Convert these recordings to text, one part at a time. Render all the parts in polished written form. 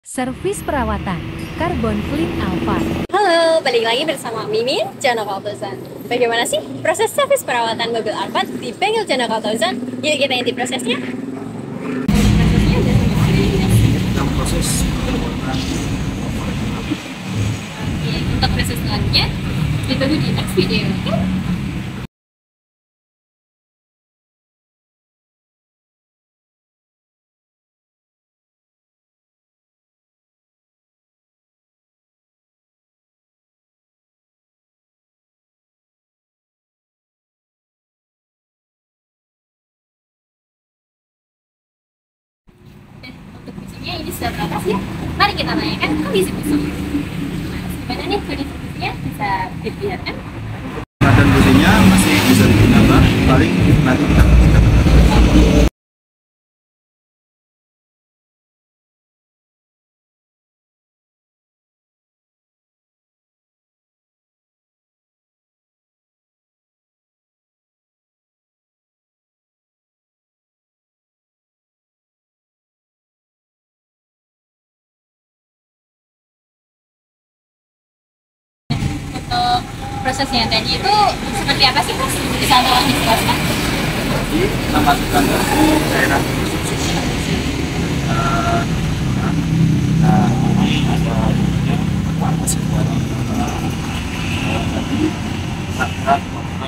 Servis perawatan Carbon Clean Alpha. Halo, balik lagi bersama Mimin, Channel Kautosan. Bagaimana sih proses servis perawatan mobil Alphard di bengkel Channel Kautosan? Yuk kita intip prosesnya. Proses Oke, untuk proses selanjutnya ditunggu di next video. Untuk mesinnya ini sudah berapa sih? Mari kita tanyakan kondisi mesin. Gimana nih kondisi mesinnya? Bisa diperlihatkan? dan businya masih bisa digunakan, paling nanti kita Untuk prosesnya tadi itu seperti apa sih Mas? Bisa tolong dijelaskan? jadi kita masukkan ke daerah masih dari tadi saat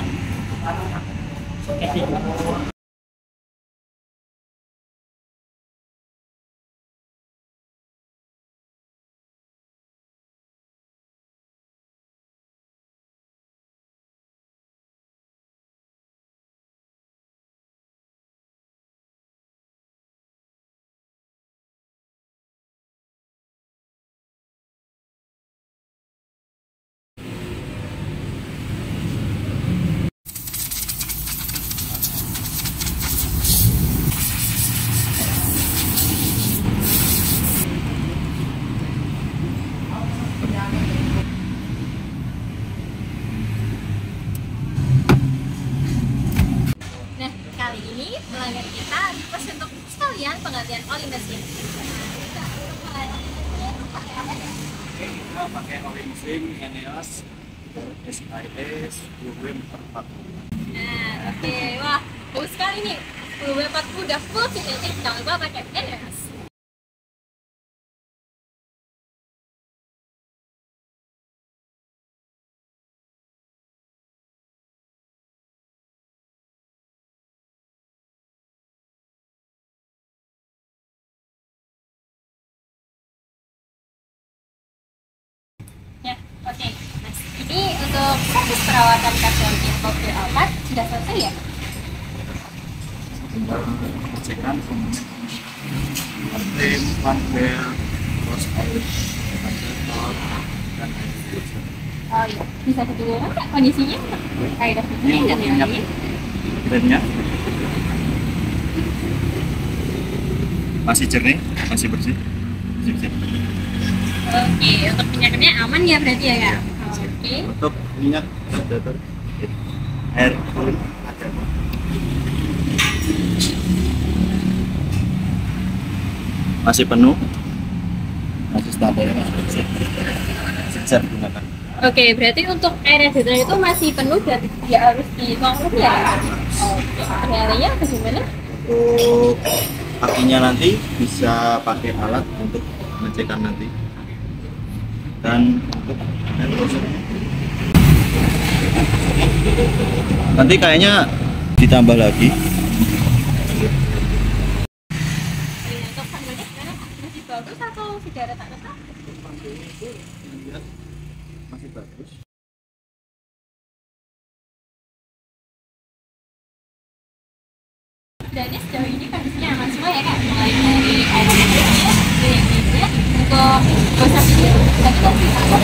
Nah, kali ini pelanggan kita request untuk sekalian penggantian oli mesin. kita pakai oli mesin Eneas SIS UW44. Nah, oke. Wah, bagus sekali nih. 10W40 udah full kinetic, jangan lupa pakai NRS. Ya, oke. Mas, ini untuk servis perawatan karbon mobil Alphard sudah selesai ya? Tinggal pengecekan frame, panel, terus air, ventilator, dan air filter. Oh iya, bisa ditunjukkan nggak kondisinya? Kayak Ini dan untuk yang minyak lain. remnya masih jernih, masih bersih, masih bisa dipakai. Oke, untuk minyaknya aman ya berarti ya kak? Oke. Untuk minyak radiator, air cooling ada. Masih penuh, masih standar, masih bisa digunakan. Oke, berarti untuk air radiator itu masih penuh dan tidak harus dituang lagi ya? Oke, ternyata bagaimana? Untuk akinya nanti bisa pakai alat untuk pengecekan nanti, dan untuk air pressure nanti kayaknya ditambah lagi. Untuk panelnya gimana kak? Masih bagus atau sudah retak-retak? Masih bagus. Dan sejauh ini kondisinya aman semua ya kak? Mulai dari air radiatornya, BMB-nya, untuk gosok ini, tadi kan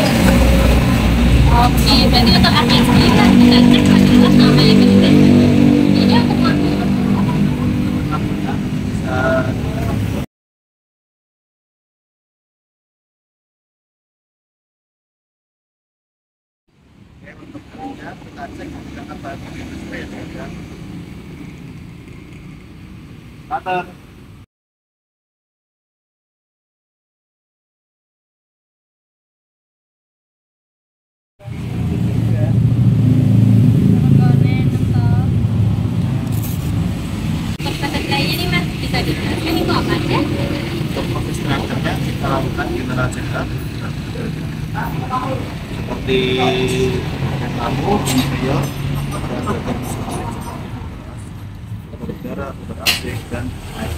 oke, berarti untuk aki sendiri kan kita cek adalah nama yang penting. Ini aku mau Bisa untuk kerja kita cek menggunakan bahan spray dan butter. secara sehat seperti lampu, interior, udara, AC dan air.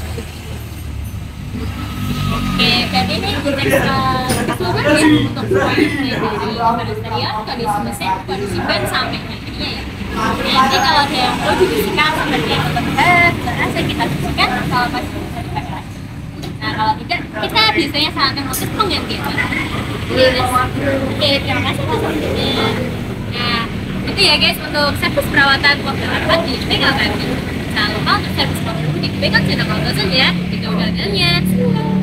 Oke, berarti ini keseluruhan ya untuk semuanya dari eksterior, kondisi mesin, kondisi ban sampai nantinya ya. Nanti kalau ada yang perlu dibersihkan seperti yang berasa kita bersihkan, kalau masih bisa dipakai lagi. Nah kalau tidak, kita biasanya saat memutus penggantian. Oke, terima kasih Mas Arvina. Nah, itu ya guys untuk servis perawatan mobil Alphard di Bengkel kami. Jangan lupa untuk servis mobil di Bengkel Channel Auto ya. Itu udah